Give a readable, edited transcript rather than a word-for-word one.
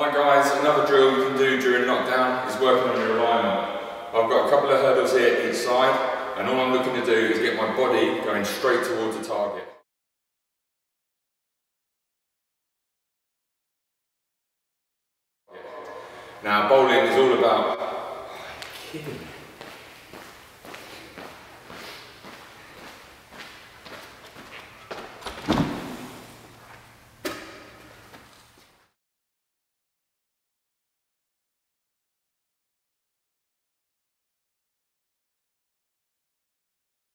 Right guys, another drill you can do during knockdown is working on your alignment. I've got a couple of hurdles here each side, and all I'm looking to do is get my body going straight towards the target. Now bowling is all about...